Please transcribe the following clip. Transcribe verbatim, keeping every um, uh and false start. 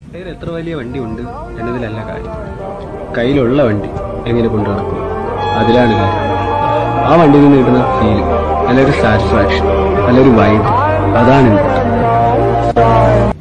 വേറെ എത്ര വലിയ വണ്ടി ഉണ്ട് എന്നതിലല്ല കാര്യം, കയ്യിലുള്ള വണ്ടി എങ്ങനെ കൊണ്ടു നടക്കും അതിലാണ് കാര്യം. ആ വണ്ടിയിൽ നിന്ന് കിട്ടുന്ന ഫീൽ, നല്ലൊരു സാറ്റിസ്ഫാക്ഷൻ, നല്ലൊരു വൈബ്, അതാണ് ഇമ്പോർട്ടൻറ്റ്.